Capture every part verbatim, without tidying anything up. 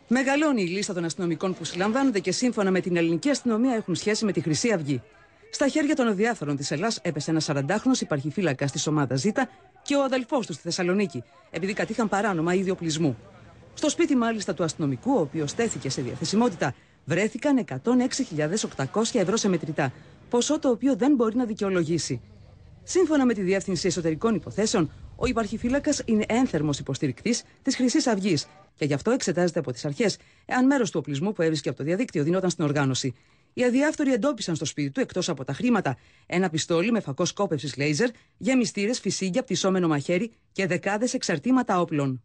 Μεγαλώνει η λίστα των αστυνομικών που συλλαμβάνονται και σύμφωνα με την ελληνική αστυνομία έχουν σχέση με τη Χρυσή Αυγή. Στα χέρια των αδιάφθορων της Ελλάς έπεσε ένας σαραντάχρονος υπαρχηφύλακας της ομάδας Ζ και ο αδελφός του στη Θεσσαλονίκη, επειδή κατήχαν παράνομα είδη οπλισμού. Στο σπίτι μάλιστα του αστυνομικού, ο οποίος τέθηκε σε διαθεσιμότητα, βρέθηκαν εκατόν έξι χιλιάδες οκτακόσια ευρώ σε μετρητά, ποσό το οποίο δεν μπορεί να δικαιολογήσει. Σύμφωνα με τη Διεύθυνση Εσωτερικών Υποθέσεων, ο υπαρχηφύλακας είναι ένθερμος υποστηρικτής της Χρυσής Αυγής και γι' αυτό εξετάζεται από τις αρχές εάν μέρος του οπλισμού που έβρισκε από το διαδίκτυο δινόταν στην οργάνωση. Οι αδιάφθοροι εντόπισαν στο σπίτι του, εκτός από τα χρήματα, ένα πιστόλι με φακό σκόπευσης λέιζερ, γεμιστήρες, φυσίγγια, πτυσσόμενο μαχαίρι και δεκάδες εξαρτήματα όπλων.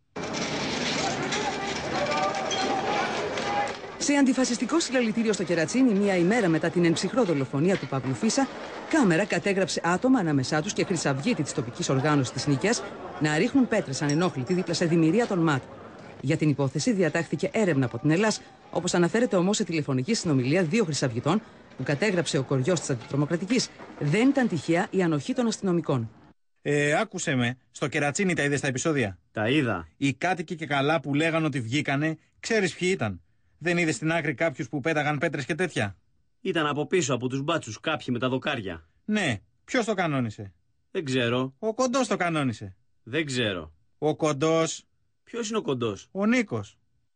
Σε αντιφασιστικό συλλαλητήριο στο Κερατσίνι, μία ημέρα μετά την εμψυχρό δολοφονία του Παύλου Φίσα, κάμερα κατέγραψε άτομα ανάμεσά τους και χρυσαυγίτη της τοπικής οργάνωσης της Νίκαιας να ρίχνουν πέτρες ανενόχλητοι δίπλα σε δημιουργία των ΜΑΤ. Για την υπόθεση διατάχθηκε έρευνα από την Ελλάς, όπως αναφέρεται όμως σε τηλεφωνική συνομιλία δύο χρυσαυγητών που κατέγραψε ο κοριός της αντιτρομοκρατικής. Δεν ήταν τυχαία η ανοχή των αστυνομικών. Ε, άκουσε με, στο Κερατσίνι τα είδες τα επεισόδια? Τα είδα. Οι κάτοικοι και καλά που λέγαν ότι βγήκανε, ξέρεις ποιοι ήταν? Δεν είδες στην άκρη κάποιους που πέταγαν πέτρες και τέτοια? Ήταν από πίσω από τους μπάτσους κάποιοι με τα δοκάρια. Ναι, ποιος το κανόνισε? Δεν ξέρω. Ο Κοντός το κανόνισε. Δεν ξέρω. Ο Κοντός. Ποιος είναι ο Κοντός? Ο Νίκος.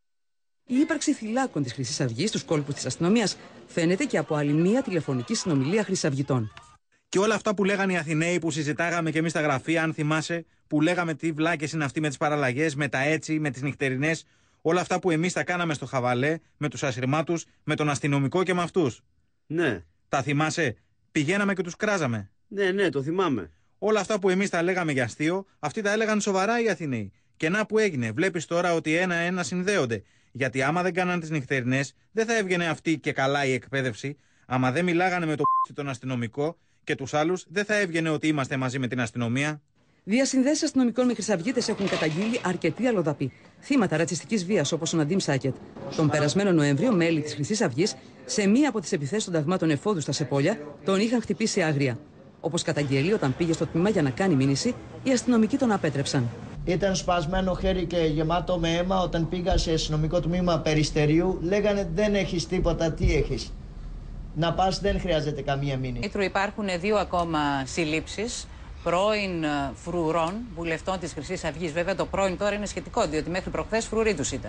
Η ύπαρξη θυλάκων της Χρυσής Αυγής στους κόλπους της αστυνομίας φαίνεται και από άλλη μία τηλεφωνική συνομιλία χρυσαυγητών. Και όλα αυτά που λέγανε οι Αθηναίοι που συζητάγαμε και εμείς στα γραφεία, αν θυμάσαι, που λέγαμε τι βλάκες είναι αυτοί με τις παραλλαγές, με τα έτσι, με τις νυχτερινές, όλα αυτά που εμείς τα κάναμε στο χαβαλέ, με τους ασυρμάτους, με τον αστυνομικό και με αυτούς. Ναι. Τα θυμάσαι? Πηγαίναμε και τους κράζαμε. Ναι, ναι, το θυμάμαι. Όλα αυτά που εμείς τα λέγαμε για αστείο, αυτοί τα έλεγαν σοβαρά οι Αθηναίοι. Και να που έγινε, βλέπεις τώρα ότι ένα-ένα συνδέονται. Γιατί άμα δεν κάναν τις νυχτερινές, δεν θα έβγαινε αυτή και καλά η εκπαίδευση. Άμα δεν μιλάγανε με το π*** τον αστυνομικό και τους άλλους, δεν θα έβγαινε ότι είμαστε μαζί με την αστυνομία. Διασυνδέσεις αστυνομικών με χρυσαυγίτες έχουν καταγγείλει αρκετοί αλλοδαποί. Θύματα ρατσιστικής βίας όπως ο Ναντίμ Σάκετ. Τον περασμένο Νοέμβριο, μέλη της Χρυσής Αυγής, σε μία από τις επιθέσεις των ταγμάτων εφόδου στα Σεπόλια, τον είχαν χτυπήσει άγρια. Όπως καταγγέλει, όταν πήγε στο τμήμα για να κάνει μήνυση, οι αστυνομικοί τον απέτρεψαν. Ήταν σπασμένο χέρι και γεμάτο με αίμα. Όταν πήγα σε αστυνομικό τμήμα Περιστερίου, λέγανε δεν έχεις τίποτα, τι έχεις? Να πας, δεν χρειάζεται καμία μήνυση. Υπάρχουν δύο ακόμα συλλήψεις πρώην φρουρών βουλευτών της Χρυσής Αυγής. Βέβαια το πρώην τώρα είναι σχετικό, διότι μέχρι προχθές φρουροί τους ήταν.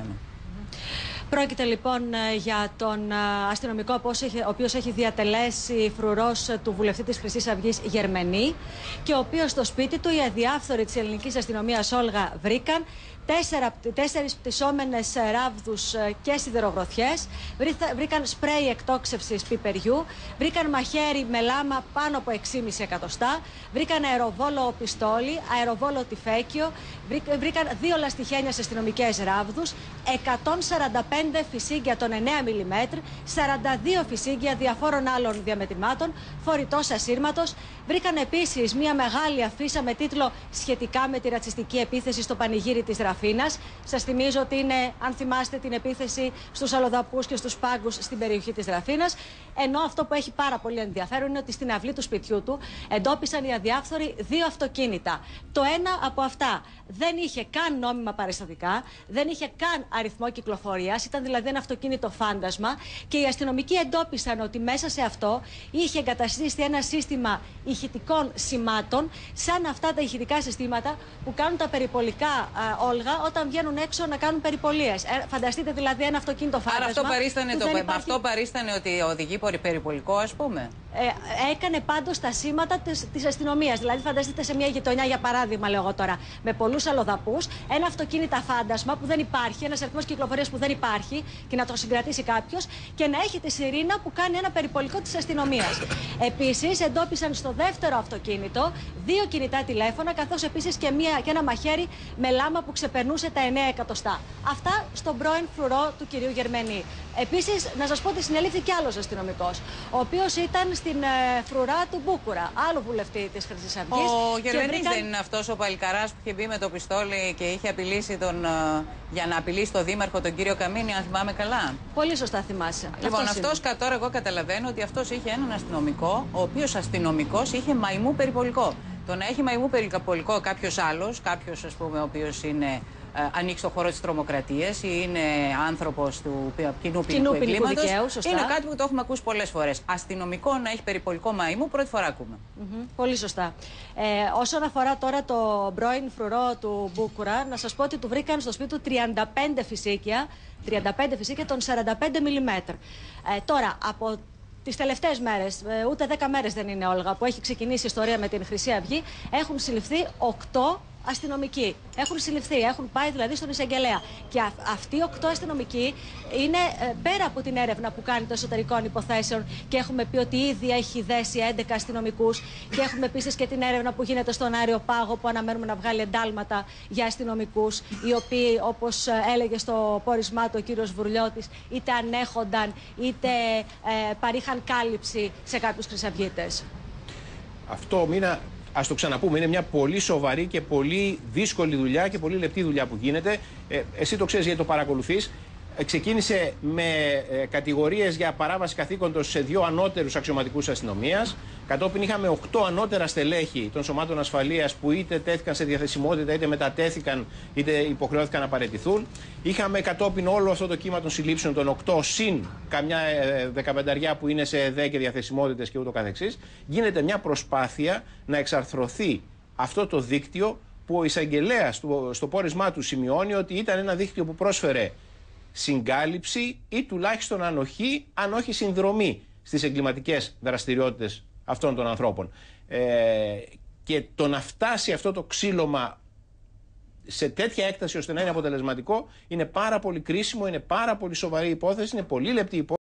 Πρόκειται λοιπόν για τον αστυνομικό ο οποίος έχει διατελέσει φρουρός του βουλευτή της Χρυσής Αυγής Γερμενή και ο οποίος στο σπίτι του οι αδιάφθοροι της ελληνικής αστυνομίας Όλγα βρήκαν Τέσσερα, τέσσερις πτυσσόμενες ράβδους και σιδερογροθιές, βρήκαν σπρέι εκτόξευσης πιπεριού, βρήκαν μαχαίρι με λάμα πάνω από έξι κόμμα πέντε εκατοστά, βρήκαν αεροβόλο πιστόλι, αεροβόλο τυφέκιο, βρήκαν δύο λαστιχένια σε αστυνομικές ράβδους, εκατόν σαράντα πέντε φυσίγγια των εννέα μιλιμέτρ, σαράντα δύο φυσίγγια διαφόρων άλλων διαμετρημάτων, φορητός ασύρματος. Βρήκαν επίσης μια μεγάλη αφίσα με τίτλο «Σχετικά με τη ρατσιστική επίθεση στο πανηγύρι της Ραφίνας». Σας θυμίζω ότι είναι, αν θυμάστε, την επίθεση στους αλλοδαπούς και στους πάγκους στην περιοχή της Ραφίνας. Ενώ αυτό που έχει πάρα πολύ ενδιαφέρον είναι ότι στην αυλή του σπιτιού του εντόπισαν οι αδιάφθοροι δύο αυτοκίνητα. Το ένα από αυτά δεν είχε καν νόμιμα παρεστατικά, δεν είχε καν αριθμό κυκλοφορίας, ήταν δηλαδή ένα αυτοκίνητο φάντασμα και οι αστυνομικοί εντόπισαν ότι μέσα σε αυτό είχε εγκαταστήσει ένα σύστημα ηχητικών σημάτων, σαν αυτά τα ηχητικά συστήματα που κάνουν τα περιπολικά α, Όλγα όταν βγαίνουν έξω να κάνουν περιπολίες. Ε, φανταστείτε δηλαδή ένα αυτοκίνητο φάντασμα. Άρα αυτό παρίστανε, το, υπάρχει... αυτό παρίστανε ότι οδηγεί περιπολικό, ας πούμε. Ε, έκανε πάντως τα σήματα της, της αστυνομίας. Δηλαδή, φανταστείτε σε μια γειτονιά, για παράδειγμα, λέω εγώ τώρα, με πολλούς αλλοδαπούς, ένα αυτοκίνητα φάντασμα που δεν υπάρχει, ένας αριθμός κυκλοφορίας που δεν υπάρχει και να το συγκρατήσει κάποιος και να έχει τη σιρήνα που κάνει ένα περιπολικό της αστυνομίας. Επίσης, εντόπισαν στο δεύτερο αυτοκίνητο δύο κινητά τηλέφωνα, καθώς επίσης και, μια, και ένα μαχαίρι με λάμα που ξεπερνούσε τα εννέα εκατοστά. Αυτά στον πρώην φρουρό του κυρίου Γερμενή. Επίσης, να σας πω ότι συνελήφθη κι άλλος αστυνομικός, ο οποίος ήταν στην ε, φρουρά του Μπούκουρα, άλλο βουλευτή της Χρυσής Αυγής. Ο Γερμενής βρήκαν... δεν είναι αυτός ο παλικαράς που είχε μπει με το πιστόλι και είχε απειλήσει τον, ε, για να απειλήσει τον δήμαρχο, τον κύριο Καμίνη, αν θυμάμαι καλά? Πολύ σωστά θυμάσαι. Λοιπόν, αυτός, αυτός τώρα εγώ καταλαβαίνω ότι αυτός είχε έναν αστυνομικό, ο οποίος αστυνομικός είχε μαϊμού περιπολικό. Το να έχει μαϊμού περιπολικό κάποιος άλλος, κάποιος ας πούμε ο οποίος είναι ανοίξει το χώρο της τρομοκρατίας ή είναι άνθρωπος του κοινού ποινικού εγκλήματος. δικαίου, σωστά. Είναι κάτι που το έχουμε ακούσει πολλές φορές. Αστυνομικό να έχει περιπολικό μαϊμού, πρώτη φορά ακούμε. Mm-hmm. Πολύ σωστά. Ε, όσον αφορά τώρα το πρώην φρουρό του Μπούκουρα, να σας πω ότι του βρήκαν στο σπίτι του τριάντα πέντε φυσίκια, τριάντα πέντε φυσίκια των σαράντα πέντε μιλιμέτρ. Ε, τώρα, από τις τελευταίες μέρες, ούτε δέκα μέρες δεν είναι, Όλγα, που έχει ξεκινήσει η ιστορία με την Χρυσή Αυγή, έχουν συλληφθεί οκτώ αστυνομικοί. Έχουν συλληφθεί, έχουν πάει δηλαδή στον εισαγγελέα. Και α, αυτοί οι οκτώ αστυνομικοί είναι ε, πέρα από την έρευνα που κάνει των εσωτερικών υποθέσεων και έχουμε πει ότι ήδη έχει δέσει έντεκα αστυνομικούς και έχουμε επίσης και την έρευνα που γίνεται στον Άριο Πάγο που αναμένουμε να βγάλει εντάλματα για αστυνομικούς οι οποίοι, όπως έλεγε στο πόρισμά του ο κύριος Βουρλιώτης, είτε ανέχονταν είτε ε, παρήχαν κάλυψη σε κάποιους χρυσαυγίτες. Αυτό, Μίνα, ας το ξαναπούμε, είναι μια πολύ σοβαρή και πολύ δύσκολη δουλειά και πολύ λεπτή δουλειά που γίνεται. Ε, εσύ το ξέρεις γιατί το παρακολουθείς. Ε, ξεκίνησε με ε, κατηγορίες για παράβαση καθήκοντος σε δύο ανώτερους αξιωματικούς αστυνομίας. Κατόπιν είχαμε οκτώ ανώτερα στελέχη των σωμάτων ασφαλείας που είτε τέθηκαν σε διαθεσιμότητα, είτε μετατέθηκαν, είτε υποχρεώθηκαν να παραιτηθούν. Είχαμε κατόπιν όλο αυτό το κύμα των συλλήψεων των οκτώ συν καμιά ε, δεκαπενταριά που είναι σε ΕΔΕ και διαθεσιμότητες και ούτω καθεξής. Γίνεται μια προσπάθεια να εξαρθρωθεί αυτό το δίκτυο που ο εισαγγελέας στο, στο πόρισμά του σημειώνει ότι ήταν ένα δίκτυο που πρόσφερε συγκάλυψη ή τουλάχιστον ανοχή, αν όχι συνδρομή στις εγκληματικές δραστηριότητες αυτών των ανθρώπων. Ε, και το να φτάσει αυτό το ξύλωμα σε τέτοια έκταση ώστε να είναι αποτελεσματικό είναι πάρα πολύ κρίσιμο, είναι πάρα πολύ σοβαρή υπόθεση, είναι πολύ λεπτή υπόθεση.